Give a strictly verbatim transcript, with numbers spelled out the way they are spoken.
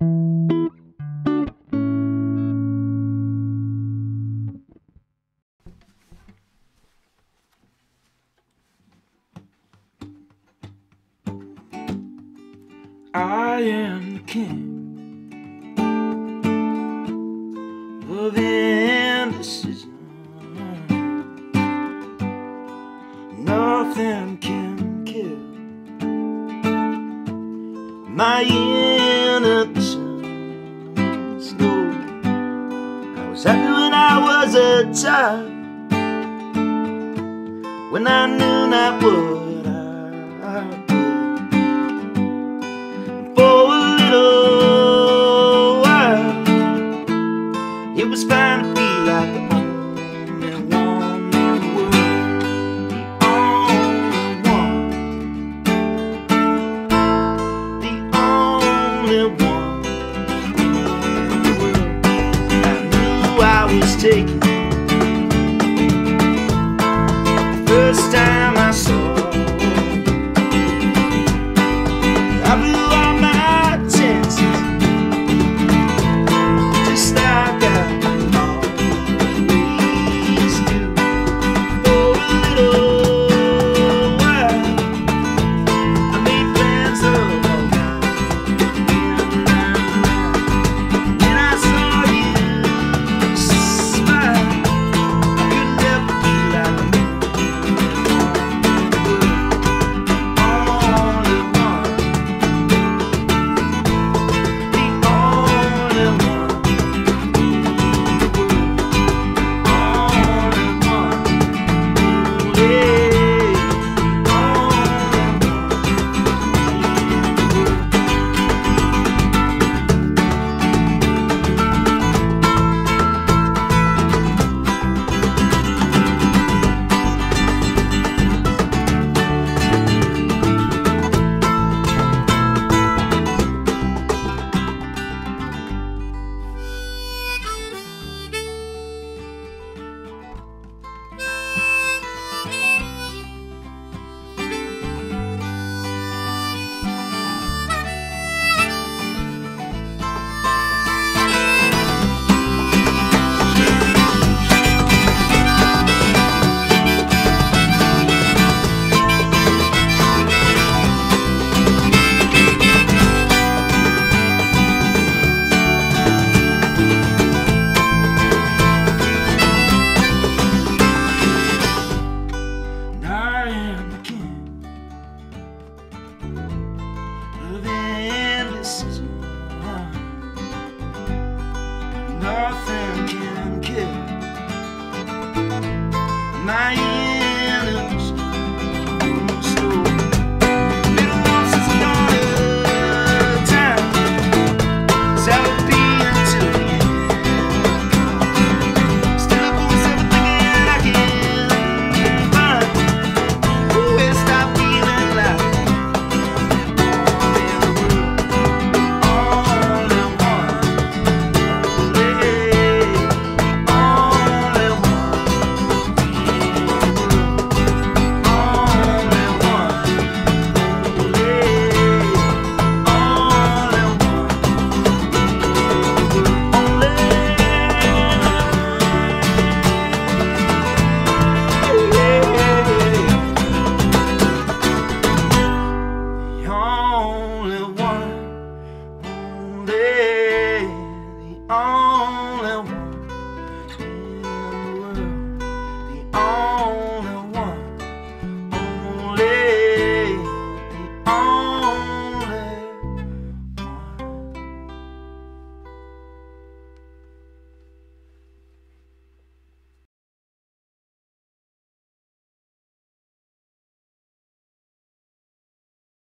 I am the king of indecision. Nothing can kill my innocence. No, I was happy when I was a child, when I knew not what I did. For a little while, it was fine to be like the only one in the world, the only one, the only one in the world. I knew I was taken the first time I saw. I blew all my chances, just like I always do. For a little while, I made plans of all kinds, and I saw you smile. I could never be like me. Nothing can kill my innocence. Little once since the dawn of time, shall it be until the end? Still up on myself thinking I can find where to stop feeling like only one, only the only